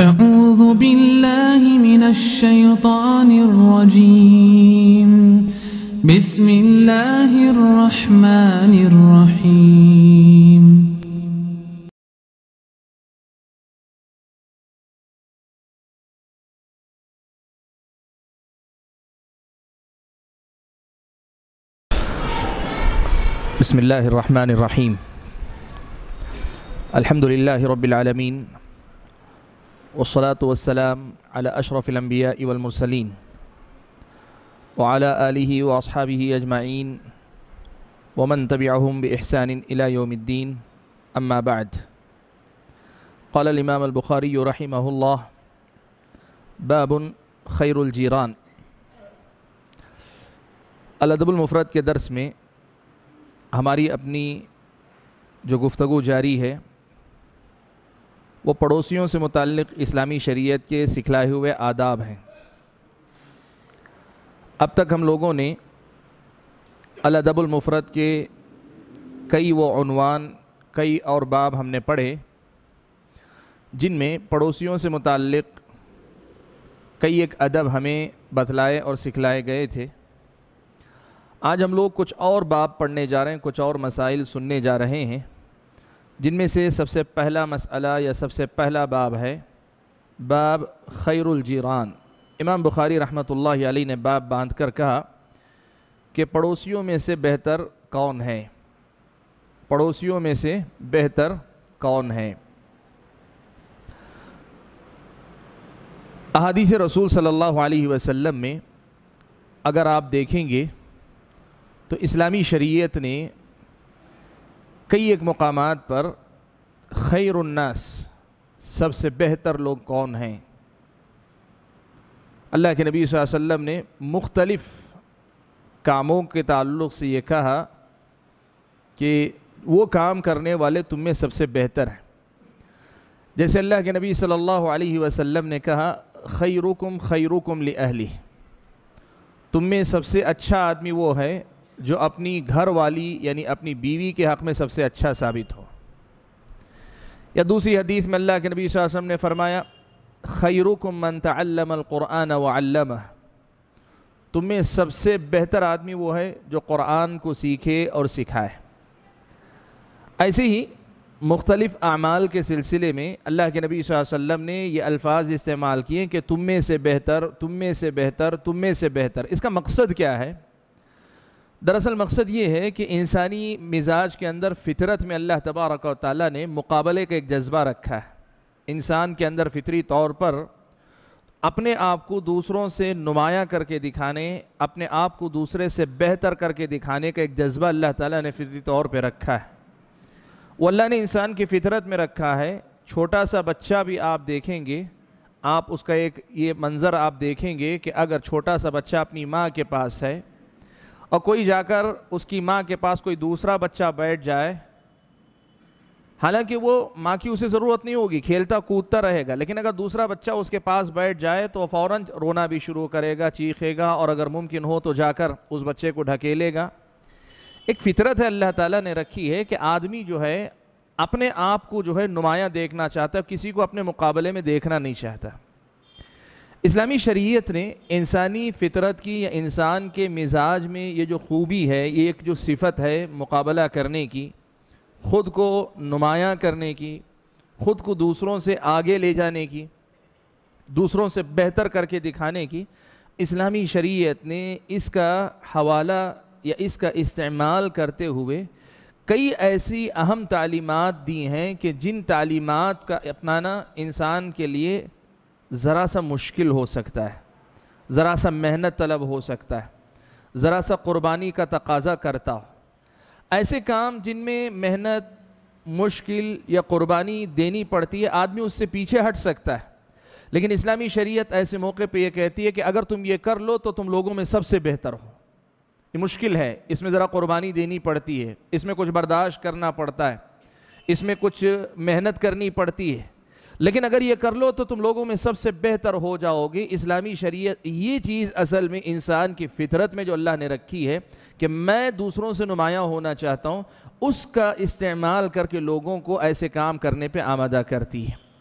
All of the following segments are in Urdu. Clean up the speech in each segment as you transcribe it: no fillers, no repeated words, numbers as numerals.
أعوذ بالله من الشيطان الرجيم بسم الله الرحمن الرحيم بسم الله الرحمن الرحيم الحمد لله رب العالمين والصلاة والسلام على أشرف الأنبياء والمرسلين وعلى آله وأصحابه أجمعين ومن تبعهم بإحسان إلى يوم الدين أما بعد قال الإمام البخاري رحمه الله باب خير الجيران الادب المفرد کے درس میں ہماری اپنی جو گفتگو جاری ہے وہ پڑوسیوں سے متعلق اسلامی شریعت کے سکھلائے ہوئے آداب ہیں۔ اب تک ہم لوگوں نے الادب المفرد کے کئی وہ عنوان کئی اور باب ہم نے پڑھے جن میں پڑوسیوں سے متعلق کئی ایک ادب ہمیں بتلائے اور سکھلائے گئے تھے۔ آج ہم لوگ کچھ اور باب پڑھنے جا رہے ہیں، کچھ اور مسائل سننے جا رہے ہیں، جن میں سے سب سے پہلا مسئلہ یا سب سے پہلا باب ہے باب خیر الجیران۔ امام بخاری رحمۃ اللہ علیہ نے باب باندھ کر کہا کہ پڑوسیوں میں سے بہتر کون ہے، پڑوسیوں میں سے بہتر کون ہے۔ احادیث رسول صلی اللہ علیہ وسلم میں اگر آپ دیکھیں گے تو اسلامی شریعت نے کئی ایک مقامات پر خیر الناس سب سے بہتر لوگ کون ہیں، اللہ کے نبی صلی اللہ علیہ وسلم نے مختلف کاموں کے تعلق سے یہ کہا کہ وہ کام کرنے والے تم میں سب سے بہتر ہیں۔ جیسے اللہ کے نبی صلی اللہ علیہ وسلم نے کہا خیرکم خیرکم لأہلہ، تم میں سب سے اچھا آدمی وہ ہے جو اپنی گھر والی یعنی اپنی بیوی کے حق میں سب سے اچھا ثابت ہو۔ یا دوسری حدیث میں اللہ کے نبی صلی اللہ علیہ وسلم نے فرمایا خیرکم من تعلم القرآن وعلمہ، تم میں سب سے بہتر آدمی وہ ہے جو قرآن کو سیکھے اور سکھائے۔ ایسے ہی مختلف اعمال کے سلسلے میں اللہ کے نبی صلی اللہ علیہ وسلم نے یہ الفاظ استعمال کیے کہ تم میں سے بہتر، تم میں سے بہتر، تم میں سے بہتر۔ اس کا مقصد کیا ہے؟ دراصل مقصد یہ ہے کہ انسانی مزاج کے اندر فطرت میں اللہ تبارک و تعالیٰ نے مقابلے کا ایک جذبہ رکھا ہے۔ انسان کے اندر فطری طور پر اپنے آپ کو دوسروں سے نمایاں کر کے دکھانے، اپنے آپ کو دوسرے سے بہتر کر کے دکھانے کا ایک جذبہ اللہ تعالیٰ نے فطری طور پہ رکھا ہے۔ وہ اللہ نے انسان کی فطرت میں رکھا ہے۔ چھوٹا سا بچہ بھی آپ دیکھیں گے، آپ اس کا ایک یہ منظر آپ دیکھیں گے کہ اگر چھوٹا سا بچہ اپنی ماں کے پاس ہے اور کوئی جا کر اس کی ماں کے پاس کوئی دوسرا بچہ بیٹھ جائے، حالانکہ وہ ماں کی اسے ضرورت نہیں ہوگی، کھیلتا کودتا رہے گا، لیکن اگر دوسرا بچہ اس کے پاس بیٹھ جائے تو وہ فوراً رونا بھی شروع کرے گا، چیخے گا، اور اگر ممکن ہو تو جا کر اس بچے کو ڈھکیلے گا۔ ایک فطرت ہے اللہ تعالیٰ نے رکھی ہے کہ آدمی جو ہے اپنے آپ کو جو ہے نمایاں دیکھنا چاہتا ہے، کسی کو اپنے مقابلے میں دیکھنا نہیں چاہتا۔ اسلامی شریعت نے انسانی فطرت کی یا انسان کے مزاج میں یہ جو خوبی ہے، یہ ایک جو صفت ہے مقابلہ کرنے کی، خود کو نمایاں کرنے کی، خود کو دوسروں سے آگے لے جانے کی، دوسروں سے بہتر کر کے دکھانے کی، اسلامی شریعت نے اس کا حوالہ یا اس کا استعمال کرتے ہوئے کئی ایسی اہم تعلیمات دی ہیں کہ جن تعلیمات کا اپنانا انسان کے لیے ذرا سا مشکل ہو سکتا ہے، ذرا سا محنت طلب ہو سکتا ہے، ذرا سا قربانی کا تقاضا کرتا ہو۔ ایسے کام جن میں محنت، مشکل یا قربانی دینی پڑتی ہے، آدمی اس سے پیچھے ہٹ سکتا ہے، لیکن اسلامی شریعت ایسے موقع پہ یہ کہتی ہے کہ اگر تم یہ کر لو تو تم لوگوں میں سب سے بہتر ہو۔ یہ مشکل ہے، اس میں ذرا قربانی دینی پڑتی ہے، اس میں کچھ برداشت کرنا پڑتا ہے، اس میں کچھ محنت کرنی پڑتی ہے، لیکن اگر یہ کر لو تو تم لوگوں میں سب سے بہتر ہو جاؤ گے۔ اسلامی شریعت یہ چیز اصل میں انسان کی فطرت میں جو اللہ نے رکھی ہے کہ میں دوسروں سے نمایاں ہونا چاہتا ہوں، اس کا استعمال کر کے لوگوں کو ایسے کام کرنے پہ آمادہ کرتی ہے۔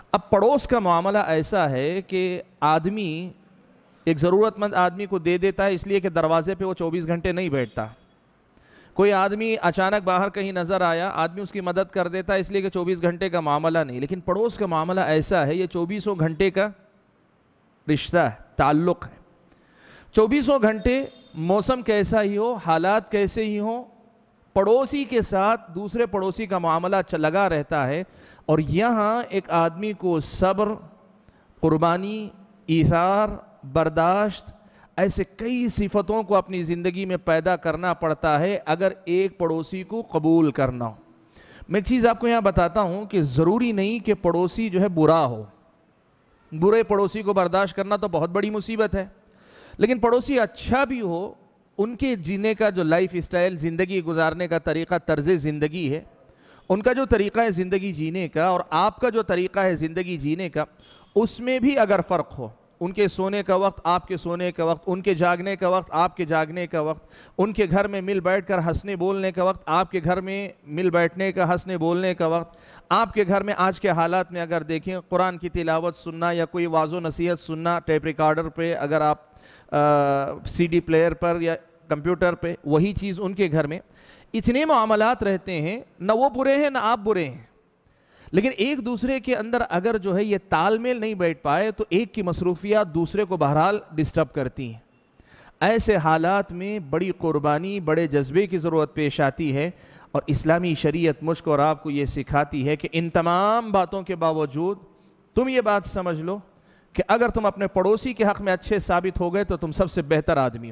اب پڑوس کا معاملہ ایسا ہے کہ آدمی ایک ضرورت مند آدمی کو دے دیتا ہے اس لیے کہ دروازے پہ وہ 24 گھنٹے نہیں بیٹھتا. کوئی آدمی اچانک باہر کہیں نظر آیا, آدمی اس کی مدد کر دیتا ہے اس لیے کہ 24 گھنٹے کا معاملہ نہیں. لیکن پڑوس کا معاملہ ایسا ہے, یہ 24 گھنٹے کا رشتہ ہے, تعلق ہے. 24 گھنٹے موسم کیسا ہی ہو, حالات کیسے ہی ہوں, پڑوسی کے ساتھ دوسرے پڑوسی کا معاملہ لگا رہتا ہے. اور یہاں ایک آدمی کو صبر, قربانی, ایثار, برداشت, ایسے کئی صفتوں کو اپنی زندگی میں پیدا کرنا پڑتا ہے اگر ایک پڑوسی کو قبول کرنا ہو. میں ایک چیز آپ کو یہاں بتاتا ہوں کہ ضروری نہیں کہ پڑوسی جو ہے برا ہو. برے پڑوسی کو برداشت کرنا تو بہت بڑی مصیبت ہے, لیکن پڑوسی اچھا بھی ہو, ان کے جینے کا جو لائف اسٹائل, زندگی گزارنے کا طریقہ, طرز زندگی ہے, ان کا جو طریقہ ہے زندگی جینے کا اور آپ کا جو طریقہ ہے زندگی جینے کا, اس میں بھی اگر فرق ہو, ان کے سونے کا وقت آپ کے سونے کا وقت, ان کے جاگنے کا وقت آپ کے جاگنے کا وقت, ان کے گھر میں مل بیٹھ کر ہنسنے بولنے کا وقت آپ کے گھر میں مل بیٹھنے کا, ہنسنے بولنے کا وقت, آپ کے گھر میں آج کے حالات میں اگر دیکھیں قرآن کی تلاوت سننا یا کوئی واعظ و نصیحت سننا ٹیپ ریکارڈر پہ, اگر آپ سی ڈی پلیئر پر یا کمپیوٹر پہ, وہی چیز ان کے گھر میں, اتنے معاملات رہتے ہیں, نہ وہ برے ہیں نہ آپ برے ہیں. لیکن ایک دوسرے کے اندر اگر جو ہے یہ تال میل نہیں بیٹھ پائے تو ایک کی مصروفیات دوسرے کو بہرحال ڈسٹرب کرتی ہیں. ایسے حالات میں بڑی قربانی, بڑے جذبے کی ضرورت پیش آتی ہے. اور اسلامی شریعت مجھ کو اور آپ کو یہ سکھاتی ہے کہ ان تمام باتوں کے باوجود تم یہ بات سمجھ لو کہ اگر تم اپنے پڑوسی کے حق میں اچھے ثابت ہو گئے تو تم سب سے بہتر آدمی ہو.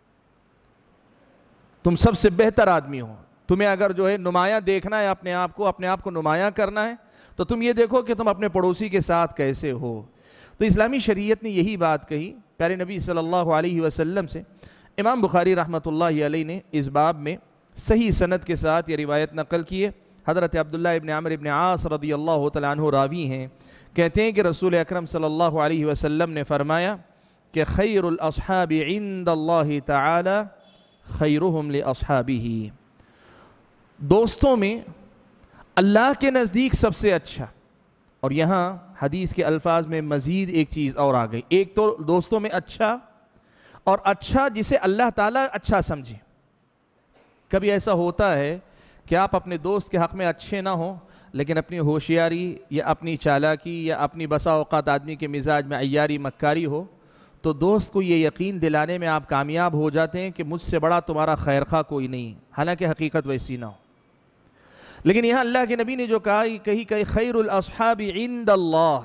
تم سب سے بہتر آدمی ہو. تمہیں اگر جو ہے نمایاں دیکھنا ہے اپنے آپ کو نمایاں کرنا ہے تو تم یہ دیکھو کہ تم اپنے پڑوسی کے ساتھ کیسے ہو. تو اسلامی شریعت نے یہی بات کہی پیارے نبی صلی اللہ علیہ وسلم سے. امام بخاری رحمۃ اللہ علیہ نے اس باب میں صحیح سند کے ساتھ یہ روایت نقل کی ہے. حضرت عبداللہ ابن عمرو ابن عاص رضی اللہ تعالیٰ عنہ راوی ہیں, کہتے ہیں کہ رسول اکرم صلی اللہ علیہ وسلم نے فرمایا کہ خیر الاصحاب عند اللہ تعالی خیرہم لاصحابہ. دوستوں میں اللہ کے نزدیک سب سے اچھا, اور یہاں حدیث کے الفاظ میں مزید ایک چیز اور آ گئی. ایک تو دوستوں میں اچھا, اور اچھا جسے اللہ تعالیٰ اچھا سمجھے. کبھی ایسا ہوتا ہے کہ آپ اپنے دوست کے حق میں اچھے نہ ہوں, لیکن اپنی ہوشیاری یا اپنی چالاکی یا اپنی بسا اوقات آدمی کے مزاج میں عیاری مکاری ہو, تو دوست کو یہ یقین دلانے میں آپ کامیاب ہو جاتے ہیں کہ مجھ سے بڑا تمہارا خیرخواہ کوئی نہیں, حالانکہ حقیقت ویسی نہ ہو. لیکن یہاں اللہ کے نبی نے جو کہی خیر الاصحاب عند اللہ,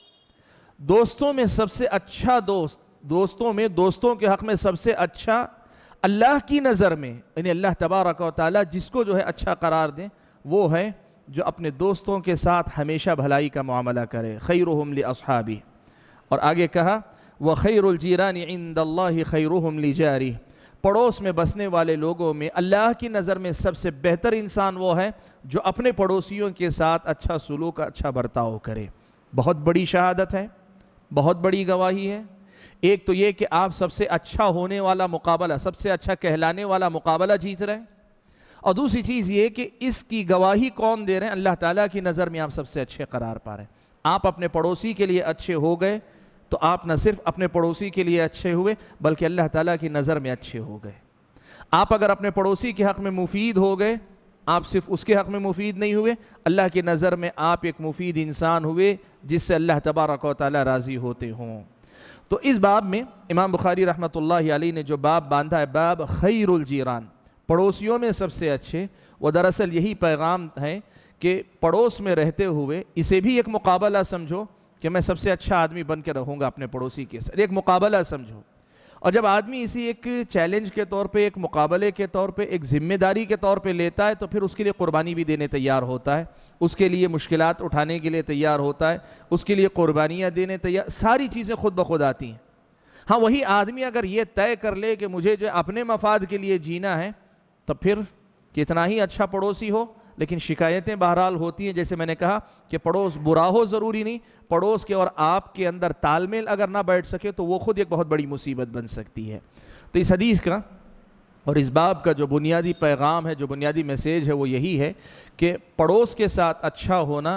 دوستوں میں سب سے اچھا دوست, دوستوں کے حق میں سب سے اچھا اللہ کی نظر میں, یعنی اللہ تبارک و تعالی جس کو جو ہے اچھا قرار دیں, وہ ہے جو اپنے دوستوں کے ساتھ ہمیشہ بھلائی کا معاملہ کرے. خیرہم لاصحابہ. اور آگے کہا وخیر الجیران عند اللہ خیرہم لجارہ. پڑوس میں بسنے والے لوگوں میں اللہ کی نظر میں سب سے بہتر انسان وہ ہے جو اپنے پڑوسیوں کے ساتھ اچھا سلوک, اچھا برتاؤ کرے. بہت بڑی شہادت ہے, بہت بڑی گواہی ہے. ایک تو یہ کہ آپ سب سے اچھا ہونے والا مقابلہ, سب سے اچھا کہلانے والا مقابلہ جیت رہے ہیں, اور دوسری چیز یہ کہ اس کی گواہی کون دے رہے ہیں؟ اللہ تعالیٰ کی نظر میں آپ سب سے اچھے قرار پا رہے ہیں. آپ اپنے پڑوسی کے لیے اچھے ہو گئے تو آپ نہ صرف اپنے پڑوسی کے لیے اچھے ہوئے بلکہ اللہ تعالیٰ کی نظر میں اچھے ہو گئے. آپ اگر اپنے پڑوسی کے حق میں مفید ہو گئے, آپ صرف اس کے حق میں مفید نہیں ہوئے, اللہ کی نظر میں آپ ایک مفید انسان ہوئے جس سے اللہ تبارک و تعالیٰ راضی ہوتے ہوں. تو اس باب میں امام بخاری رحمۃ اللہ علیہ نے جو باب باندھا ہے, باب خیر الجیران, پڑوسیوں میں سب سے اچھے, وہ دراصل یہی پیغام ہے کہ پڑوس میں رہتے ہوئے اسے بھی ایک مقابلہ سمجھو کہ میں سب سے اچھا آدمی بن کے رہوں گا اپنے پڑوسی کے ساتھ. ایک مقابلہ سمجھو, اور جب آدمی اسی ایک چیلنج کے طور پہ, ایک مقابلے کے طور پہ, ایک ذمہ داری کے طور پہ لیتا ہے تو پھر اس کے لیے قربانی بھی دینے تیار ہوتا ہے, اس کے لیے مشکلات اٹھانے کے لیے تیار ہوتا ہے, اس کے لیے قربانیاں دینے تیار, ساری چیزیں خود بخود آتی ہیں. ہاں وہی آدمی اگر یہ طے کر لے کہ مجھے جو اپنے مفاد کے لیے جینا ہے تو پھر کتنا ہی اچھا پڑوسی ہو, لیکن شکایتیں بہرحال ہوتی ہیں. جیسے میں نے کہا کہ پڑوس برا ہو ضروری نہیں, پڑوس کے اور آپ کے اندر تال میل اگر نہ بیٹھ سکے تو وہ خود ایک بہت بڑی مصیبت بن سکتی ہے. تو اس حدیث کا اور اس باب کا جو بنیادی پیغام ہے, جو بنیادی میسیج ہے, وہ یہی ہے کہ پڑوس کے ساتھ اچھا ہونا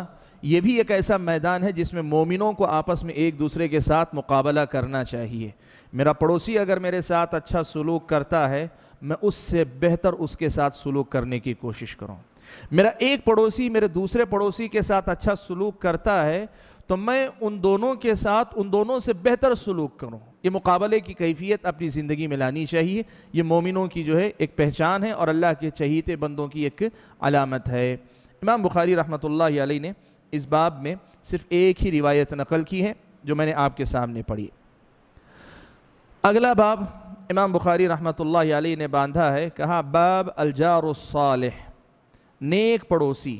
یہ بھی ایک ایسا میدان ہے جس میں مومنوں کو آپس میں ایک دوسرے کے ساتھ مقابلہ کرنا چاہیے. میرا پڑوسی اگر میرے ساتھ اچھا سلوک کرتا ہے میں اس سے بہتر اس کے ساتھ سلوک کرنے کی کوشش کروں. میرا ایک پڑوسی میرے دوسرے پڑوسی کے ساتھ اچھا سلوک کرتا ہے تو میں ان دونوں کے ساتھ ان دونوں سے بہتر سلوک کروں. یہ مقابلے کی کیفیت اپنی زندگی میں لانی چاہیے. یہ مومنوں کی جو ہے ایک پہچان ہے اور اللہ کے چہیتے بندوں کی ایک علامت ہے. امام بخاری رحمۃ اللہ علیہ نے اس باب میں صرف ایک ہی روایت نقل کی ہے جو میں نے آپ کے سامنے پڑھی. اگلا باب امام بخاری رحمۃ اللہ علیہ نے باندھا ہے, کہا باب الجار الصالح, نیک پڑوسی.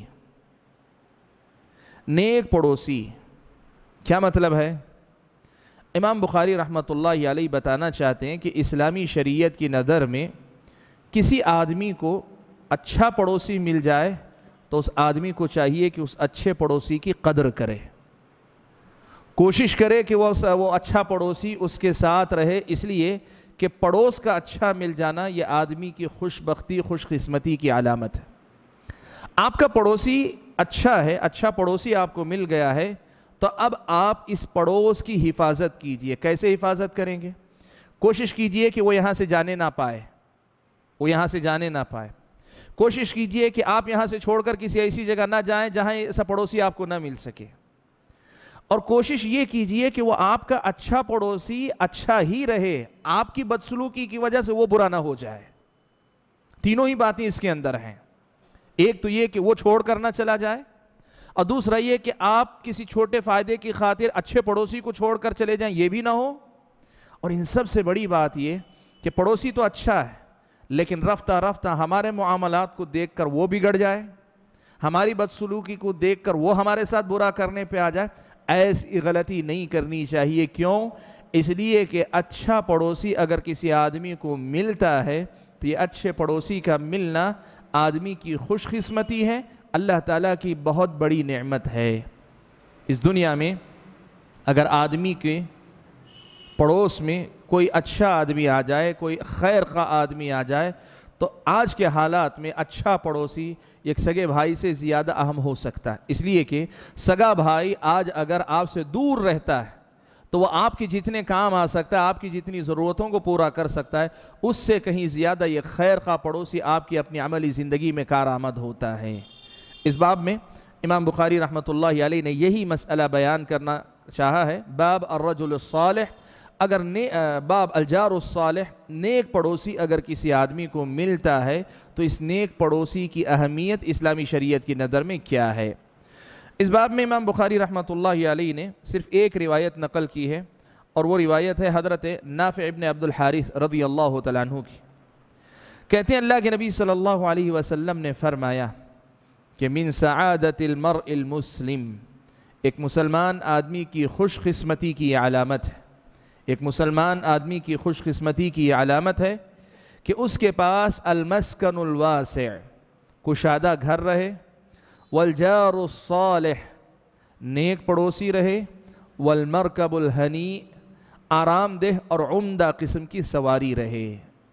نیک پڑوسی کیا مطلب ہے؟ امام بخاری رحمۃ اللہ علیہ بتانا چاہتے ہیں کہ اسلامی شریعت کی نظر میں کسی آدمی کو اچھا پڑوسی مل جائے تو اس آدمی کو چاہیے کہ اس اچھے پڑوسی کی قدر کرے, کوشش کرے کہ وہ اچھا پڑوسی اس کے ساتھ رہے, اس لیے کہ پڑوس کا اچھا مل جانا یہ آدمی کی خوش بختی خوش قسمتی کی علامت ہے. آپ کا پڑوسی اچھا ہے, اچھا پڑوسی آپ کو مل گیا ہے تو اب آپ اس پڑوس کی حفاظت کیجئے. کیسے حفاظت کریں گے؟ کوشش کیجئے کہ وہ یہاں سے جانے نہ پائے, وہ یہاں سے جانے نہ پائے. کوشش کیجئے کہ آپ یہاں سے چھوڑ کر کسی ایسی جگہ نہ جائیں جہاں ایسا پڑوسی آپ کو نہ مل سکے. اور کوشش یہ کیجئے کہ وہ آپ کا اچھا پڑوسی اچھا ہی رہے, آپ کی بدسلوکی کی وجہ سے وہ برا نہ ہو جائے. تینوں ہی باتیں اس کے اندر ہیں. ایک تو یہ کہ وہ چھوڑ کر نہ چلا جائے, اور دوسرا یہ کہ آپ کسی چھوٹے فائدے کی خاطر اچھے پڑوسی کو چھوڑ کر چلے جائیں, یہ بھی نہ ہو. اور ان سب سے بڑی بات یہ کہ پڑوسی تو اچھا ہے لیکن رفتہ رفتہ ہمارے معاملات کو دیکھ کر وہ بگڑ جائے, ہماری بدسلوکی کو دیکھ کر وہ ہمارے ساتھ برا کرنے پہ آ جائے. ایسی غلطی نہیں کرنی چاہیے. کیوں؟ اس لیے کہ اچھا پڑوسی اگر کسی آدمی کو ملتا ہے تو یہ اچھے پڑوسی کا ملنا آدمی کی خوش قسمتی ہے, اللہ تعالیٰ کی بہت بڑی نعمت ہے. اس دنیا میں اگر آدمی کے پڑوس میں کوئی اچھا آدمی آ جائے, کوئی خیر خواہ آدمی آ جائے, تو آج کے حالات میں اچھا پڑوسی ایک سگے بھائی سے زیادہ اہم ہو سکتا ہے. اس لیے کہ سگا بھائی آج اگر آپ سے دور رہتا ہے تو وہ آپ کی جتنے کام آ سکتا ہے, آپ کی جتنی ضرورتوں کو پورا کر سکتا ہے, اس سے کہیں زیادہ یہ خیر خواہ پڑوسی آپ کی اپنی عملی زندگی میں کارآمد ہوتا ہے. اس باب میں امام بخاری رحمۃ اللہ علیہ نے یہی مسئلہ بیان کرنا چاہا ہے. باب الرجل الصالح, اگر باب الجار الصالح, نیک پڑوسی اگر کسی آدمی کو ملتا ہے تو اس نیک پڑوسی کی اہمیت اسلامی شریعت کی نظر میں کیا ہے. اس باب میں امام بخاری رحمۃ اللہ علیہ نے صرف ایک روایت نقل کی ہے, اور وہ روایت ہے حضرت نافع ابن عبد الحارث رضی اللہ تعالیٰ عنہ کی. کہتے ہیں اللہ کے نبی صلی اللہ علیہ وسلم نے فرمایا کہ من سعادت المرء المسلم, ایک مسلمان آدمی کی خوش قسمتی کی علامت ہے, ایک مسلمان آدمی کی خوش قسمتی کی علامت ہے کہ اس کے پاس المسکن الواسع, کشادہ گھر رہے, والجار الصالح, نیک پڑوسی رہے, والمرکب الہنی, آرام دہ اور عمدہ قسم کی سواری رہے,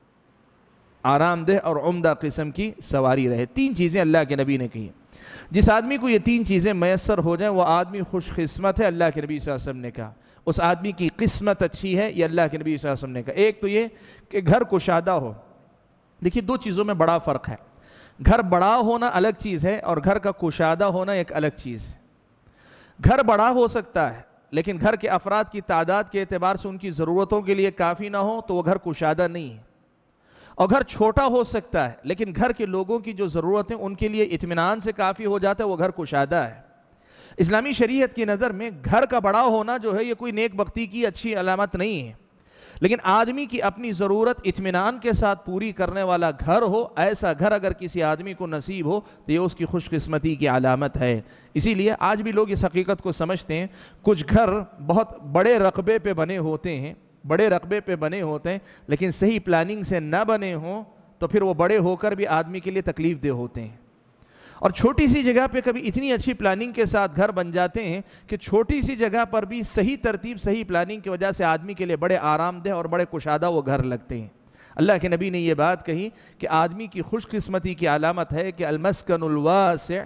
آرام دہ اور عمدہ قسم کی سواری رہے. تین چیزیں اللہ کے نبی نے کہی. جس آدمی کو یہ تین چیزیں میسر ہو جائیں وہ آدمی خوش قسمت ہے, اللہ کے نبی صلی اللہ علیہ وسلم نے کہا. اس آدمی کی قسمت اچھی ہے, یہ اللہ کے نبی صلی اللہ علیہ وسلم نے کہا. ایک تو یہ کہ گھر کشادہ ہو. دیکھیے دو چیزوں میں بڑا فرق ہے. گھر بڑا ہونا الگ چیز ہے اور گھر کا کشادہ ہونا ایک الگ چیز ہے. گھر بڑا ہو سکتا ہے لیکن گھر کے افراد کی تعداد کے اعتبار سے ان کی ضرورتوں کے لیے کافی نہ ہو تو وہ گھر کشادہ نہیں ہے. اور گھر چھوٹا ہو سکتا ہے لیکن گھر کے لوگوں کی جو ضرورتیں ان کے لیے اطمینان سے کافی ہو جاتا ہے, وہ گھر کشادہ ہے. اسلامی شریعت کی نظر میں گھر کا بڑا ہونا جو ہے یہ کوئی نیک بختی کی اچھی علامت نہیں ہے, لیکن آدمی کی اپنی ضرورت اطمینان کے ساتھ پوری کرنے والا گھر ہو, ایسا گھر اگر کسی آدمی کو نصیب ہو تو یہ اس کی خوش قسمتی کی علامت ہے. اسی لیے آج بھی لوگ اس حقیقت کو سمجھتے ہیں, کچھ گھر بہت بڑے رقبے پہ بنے ہوتے ہیں, بڑے رقبے پہ بنے ہوتے ہیں لیکن صحیح پلاننگ سے نہ بنے ہوں تو پھر وہ بڑے ہو کر بھی آدمی کے لیے تکلیف دہ ہوتے ہیں. اور چھوٹی سی جگہ پہ کبھی اتنی اچھی پلاننگ کے ساتھ گھر بن جاتے ہیں کہ چھوٹی سی جگہ پر بھی صحیح ترتیب صحیح پلاننگ کی وجہ سے آدمی کے لیے بڑے آرام دہ اور بڑے کشادہ وہ گھر لگتے ہیں. اللہ کے نبی نے یہ بات کہی کہ آدمی کی خوش قسمتی کی علامت ہے کہ المسکن الواسع,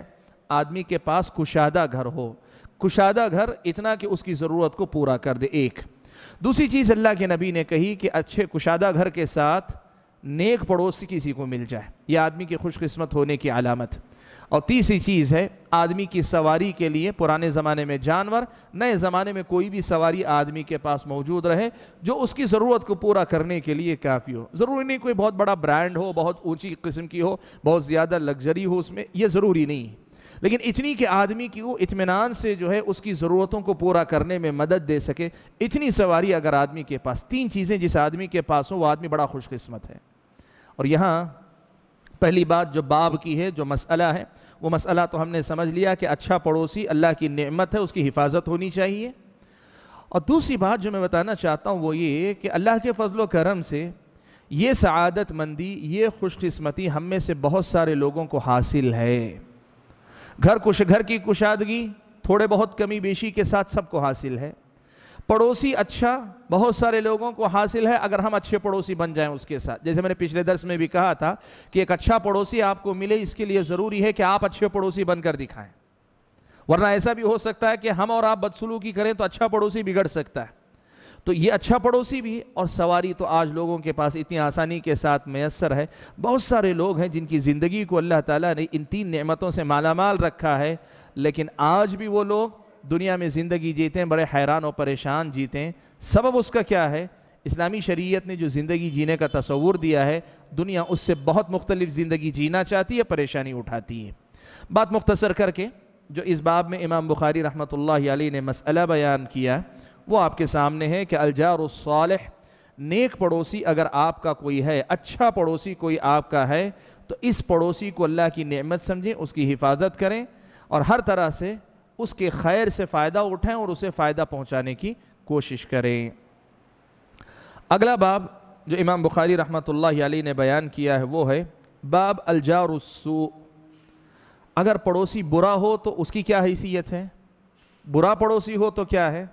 آدمی کے پاس کشادہ گھر ہو. کشادہ گھر اتنا کہ اس کی ضرورت کو پورا کر دے. ایک دوسری چیز اللہ کے نبی نے کہی کہ اچھے کشادہ گھر کے ساتھ نیک پڑوسی کسی کو مل جائے، یہ آدمی کے خوش قسمت ہونے کی علامت. اور تیسری چیز ہے آدمی کی سواری کے لیے، پرانے زمانے میں جانور، نئے زمانے میں کوئی بھی سواری آدمی کے پاس موجود رہے جو اس کی ضرورت کو پورا کرنے کے لیے کافی ہو. ضروری نہیں کوئی بہت بڑا برانڈ ہو، بہت اونچی قسم کی ہو، بہت زیادہ لگژری ہو اس میں، یہ ضروری نہیں، لیکن اتنی کہ آدمی کی وہ اطمینان سے جو ہے اس کی ضرورتوں کو پورا کرنے میں مدد دے سکے. اتنی سواری اگر آدمی کے پاس، تین چیزیں جس آدمی کے پاس ہو وہ آدمی بڑا خوش قسمت ہے. اور یہاں پہلی بات جو باب کی ہے، جو مسئلہ ہے، وہ مسئلہ تو ہم نے سمجھ لیا کہ اچھا پڑوسی اللہ کی نعمت ہے، اس کی حفاظت ہونی چاہیے. اور دوسری بات جو میں بتانا چاہتا ہوں وہ یہ کہ اللہ کے فضل و کرم سے یہ سعادت مندی، یہ خوش قسمتی ہم میں سے بہت سارے لوگوں کو حاصل ہے. گھر کی کشادگی تھوڑے بہت کمی بیشی کے ساتھ سب کو حاصل ہے. پڑوسی اچھا بہت سارے لوگوں کو حاصل ہے اگر ہم اچھے پڑوسی بن جائیں اس کے ساتھ. جیسے میں نے پچھلے درس میں بھی کہا تھا کہ ایک اچھا پڑوسی آپ کو ملے، اس کے لیے ضروری ہے کہ آپ اچھے پڑوسی بن کر دکھائیں، ورنہ ایسا بھی ہو سکتا ہے کہ ہم اور آپ بدسلوکی کریں تو اچھا پڑوسی بگڑ سکتا ہے. تو یہ اچھا پڑوسی بھی. اور سواری تو آج لوگوں کے پاس اتنی آسانی کے ساتھ میسر ہے. بہت سارے لوگ ہیں جن کی زندگی کو اللہ تعالیٰ نے ان تین نعمتوں سے مالا مال رکھا ہے، لیکن آج بھی وہ لوگ دنیا میں زندگی جیتے ہیں بڑے حیران و پریشان جیتے ہیں. سبب اس کا کیا ہے؟ اسلامی شریعت نے جو زندگی جینے کا تصور دیا ہے، دنیا اس سے بہت مختلف زندگی جینا چاہتی ہے، پریشانی اٹھاتی ہے. بات مختصر کر کے جو اس باب میں امام بخاری رحمۃ اللہ علیہ نے مسئلہ بیان کیا وہ آپ کے سامنے ہے کہ الجار الصالح، نیک پڑوسی اگر آپ کا کوئی ہے، اچھا پڑوسی کوئی آپ کا ہے تو اس پڑوسی کو اللہ کی نعمت سمجھیں، اس کی حفاظت کریں اور ہر طرح سے اس کے خیر سے فائدہ اٹھائیں اور اسے فائدہ پہنچانے کی کوشش کریں. اگلا باب جو امام بخاری رحمۃ اللہ علیہ نے بیان کیا ہے وہ ہے باب الجار السوء. اگر پڑوسی برا ہو تو اس کی کیا حیثیت ہے؟ برا پڑوسی ہو تو کیا ہے؟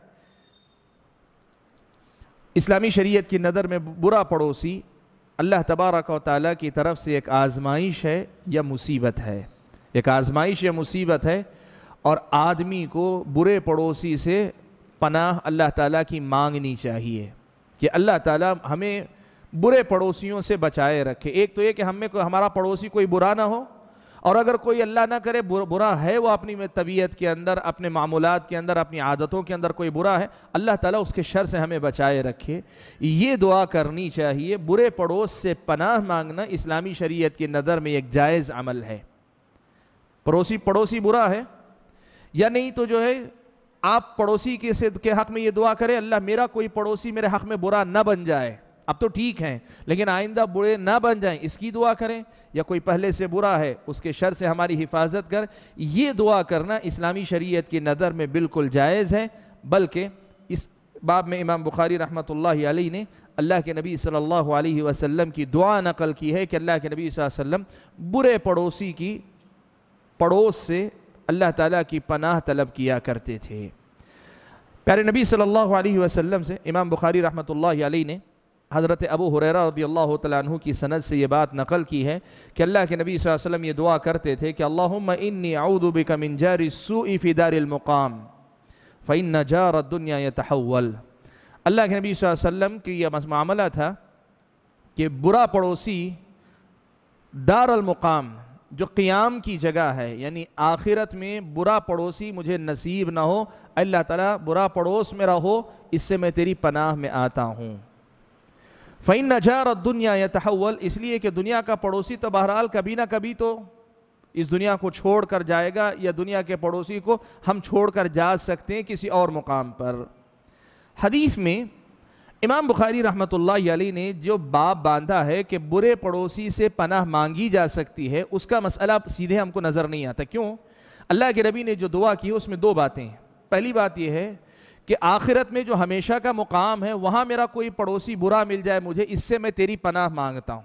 اسلامی شریعت کی نظر میں برا پڑوسی اللہ تبارک و تعالیٰ کی طرف سے ایک آزمائش ہے یا مصیبت ہے. ایک آزمائش یا مصیبت ہے، اور آدمی کو برے پڑوسی سے پناہ اللہ تعالیٰ کی مانگنی چاہیے کہ اللہ تعالیٰ ہمیں برے پڑوسیوں سے بچائے رکھے. ایک تو یہ کہ ہمارا پڑوسی کوئی برا نہ ہو، اور اگر کوئی اللہ نہ کرے برا ہے وہ اپنی طبیعت کے اندر، اپنے معمولات کے اندر، اپنی عادتوں کے اندر کوئی برا ہے، اللہ تعالیٰ اس کے شر سے ہمیں بچائے رکھے. یہ دعا کرنی چاہیے. برے پڑوس سے پناہ مانگنا اسلامی شریعت کی نظر میں ایک جائز عمل ہے. پڑوسی برا ہے یا نہیں تو جو ہے آپ پڑوسی کے حق میں یہ دعا کریں اللہ میرا کوئی پڑوسی میرے حق میں برا نہ بن جائے. اب تو ٹھیک ہیں لیکن آئندہ برے نہ بن جائیں اس کی دعا کریں، یا کوئی پہلے سے برا ہے اس کے شر سے ہماری حفاظت کر. یہ دعا کرنا اسلامی شریعت کی نظر میں بالکل جائز ہے. بلکہ اس باب میں امام بخاری رحمۃ اللہ علیہ نے اللہ کے نبی صلی اللہ علیہ وسلم کی دعا نقل کی ہے کہ اللہ کے نبی صلی اللہ علیہ وسلم برے پڑوسی کی پڑوس سے اللہ تعالیٰ کی پناہ طلب کیا کرتے تھے. پیارے نبی صلی اللہ علیہ وسلم سے امام بخاری رحمۃ اللہ علیہ نے حضرت ابو ہریرہ رضی اللہ تعالیٰ عنہ کی سند سے یہ بات نقل کی ہے کہ اللہ کے نبی صلی اللہ علیہ وسلم یہ دعا کرتے تھے کہ اللہم انی اعوذ بک من جار السوء فی دار المقام فإن جار الدنیا یتحول. اللہ کے نبی صلی اللہ علیہ وسلم کی یہ معاملہ تھا کہ برا پڑوسی دار المقام جو قیام کی جگہ ہے، یعنی آخرت میں برا پڑوسی مجھے نصیب نہ ہو. اللہ تعالیٰ برا پڑوس میرا ہو، اس سے میں تیری پناہ میں آتا ہوں. فَإِنَّ جَارَ الدُّنْيَا يَتَحَوَّلْ، اس لیے کہ دنیا کا پڑوسی تو بہرحال کبھی نہ کبھی تو اس دنیا کو چھوڑ کر جائے گا، یا دنیا کے پڑوسی کو ہم چھوڑ کر جا سکتے ہیں کسی اور مقام پر. حدیث میں امام بخاری رحمۃ اللہ علیہ نے جو باب باندھا ہے کہ برے پڑوسی سے پناہ مانگی جا سکتی ہے، اس کا مسئلہ سیدھے ہم کو نظر نہیں آتا. کیوں؟ اللہ کے نبی نے جو دعا کی اس میں دو باتیں ہیں. پہلی بات یہ ہے کہ آخرت میں جو ہمیشہ کا مقام ہے وہاں میرا کوئی پڑوسی برا مل جائے مجھے، اس سے میں تیری پناہ مانگتا ہوں.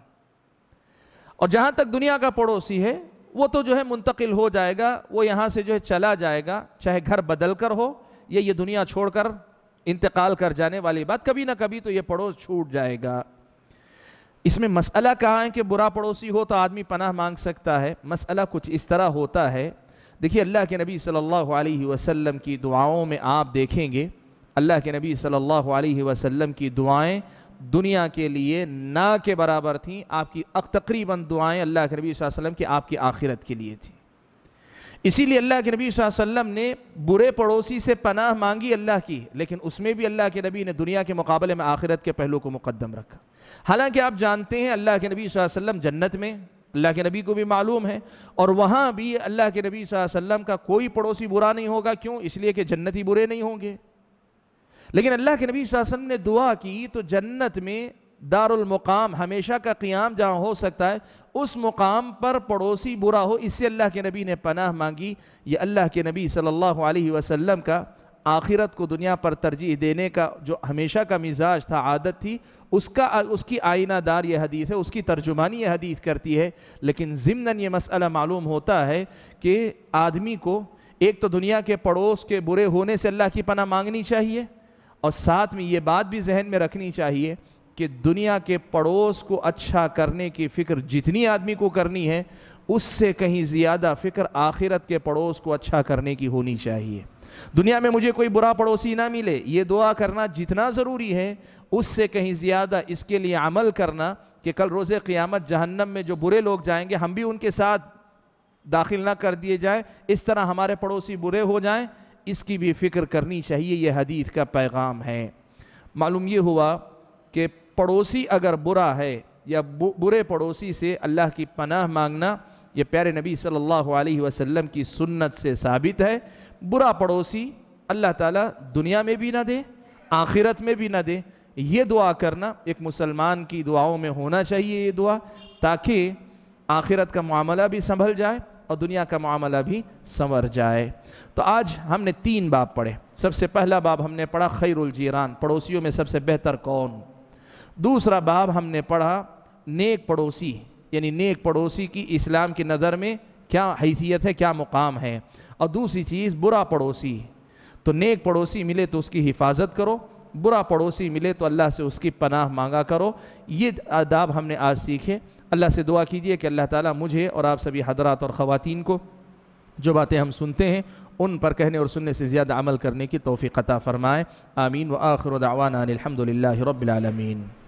اور جہاں تک دنیا کا پڑوسی ہے وہ تو جو ہے منتقل ہو جائے گا، وہ یہاں سے جو ہے چلا جائے گا، چاہے گھر بدل کر ہو یا یہ دنیا چھوڑ کر انتقال کر جانے والی بات، کبھی نہ کبھی تو یہ پڑوس چھوٹ جائے گا. اس میں مسئلہ کہاں ہے کہ برا پڑوسی ہو تو آدمی پناہ مانگ سکتا ہے؟ مسئلہ کچھ اس طرح ہوتا ہے، دیکھیے اللہ کے نبی صلی اللہ علیہ وسلم کی دعاؤں میں آپ دیکھیں گے، اللہ کے نبی صلی اللہ علیہ وسلم کی دعائیں دنیا کے لیے نہ کے برابر تھیں. آپ کی تقریباً دعائیں اللہ کے نبی صلی اللہ علیہ وسلم کی آپ کی آخرت کے لیے تھیں. اسی لیے اللہ کے نبی صلی اللہ علیہ وسلم نے برے پڑوسی سے پناہ مانگی اللہ کی، لیکن اس میں بھی اللہ کے نبی نے دنیا کے مقابلے میں آخرت کے پہلو کو مقدم رکھا. حالانکہ آپ جانتے ہیں اللہ کے نبی صلی اللہ علیہ وسلم جنت میں، اللہ کے نبی کو بھی معلوم ہے، اور وہاں بھی اللہ کے نبی صلی اللہ علیہ وسلم کا کوئی پڑوسی برا نہیں ہوگا. کیوں؟ اس لیے کہ جنتی برے نہیں ہوں گے. لیکن اللہ کے نبی صلی اللہ علیہ وسلم نے دعا کی تو جنت میں دار المقام، ہمیشہ کا قیام جہاں ہو سکتا ہے، اس مقام پر پڑوسی برا ہو، اس سے اللہ کے نبی نے پناہ مانگی. یہ اللہ کے نبی صلی اللہ علیہ وسلم کا آخرت کو دنیا پر ترجیح دینے کا جو ہمیشہ کا مزاج تھا، عادت تھی، اس کی آئینہ دار یہ حدیث ہے، اس کی ترجمانی یہ حدیث کرتی ہے. لیکن ضمناً یہ مسئلہ معلوم ہوتا ہے کہ آدمی کو ایک تو دنیا کے پڑوس کے برے ہونے سے اللہ کی پناہ مانگنی چاہیے، اور ساتھ میں یہ بات بھی ذہن میں رکھنی چاہیے کہ دنیا کے پڑوس کو اچھا کرنے کی فکر جتنی آدمی کو کرنی ہے، اس سے کہیں زیادہ فکر آخرت کے پڑوس کو اچھا کرنے کی ہونی چاہیے. دنیا میں مجھے کوئی برا پڑوسی نہ ملے، یہ دعا کرنا جتنا ضروری ہے، اس سے کہیں زیادہ اس کے لیے عمل کرنا کہ کل روز قیامت جہنم میں جو برے لوگ جائیں گے ہم بھی ان کے ساتھ داخل نہ کر دیے جائیں، اس طرح ہمارے پڑوسی برے ہو جائیں، اس کی بھی فکر کرنی چاہیے. یہ حدیث کا پیغام ہے. معلوم یہ ہوا کہ پڑوسی اگر برا ہے یا برے پڑوسی سے اللہ کی پناہ مانگنا یہ پیارے نبی صلی اللہ علیہ وسلم کی سنت سے ثابت ہے. برا پڑوسی اللہ تعالیٰ دنیا میں بھی نہ دے، آخرت میں بھی نہ دے. یہ دعا کرنا ایک مسلمان کی دعاؤں میں ہونا چاہیے یہ دعا، تاکہ آخرت کا معاملہ بھی سنبھل جائے اور دنیا کا معاملہ بھی سنور جائے. تو آج ہم نے 3 باب پڑھے. سب سے پہلا باب ہم نے پڑھا خیر الجیران، پڑوسیوں میں سب سے بہتر کون. دوسرا باب ہم نے پڑھا نیک پڑوسی، یعنی نیک پڑوسی کی اسلام کی نظر میں کیا حیثیت ہے، کیا مقام ہے. اور دوسری چیز برا پڑوسی، تو نیک پڑوسی ملے تو اس کی حفاظت کرو، برا پڑوسی ملے تو اللہ سے اس کی پناہ مانگا کرو. یہ آداب ہم نے آج سیکھے. اللہ سے دعا کیجئے کہ اللہ تعالیٰ مجھے اور آپ سبھی حضرات اور خواتین کو جو باتیں ہم سنتے ہیں ان پر کہنے اور سننے سے زیادہ عمل کرنے کی توفیق عطا فرمائے. آمین. وآخر دعوانا الحمد للہ رب العالمین.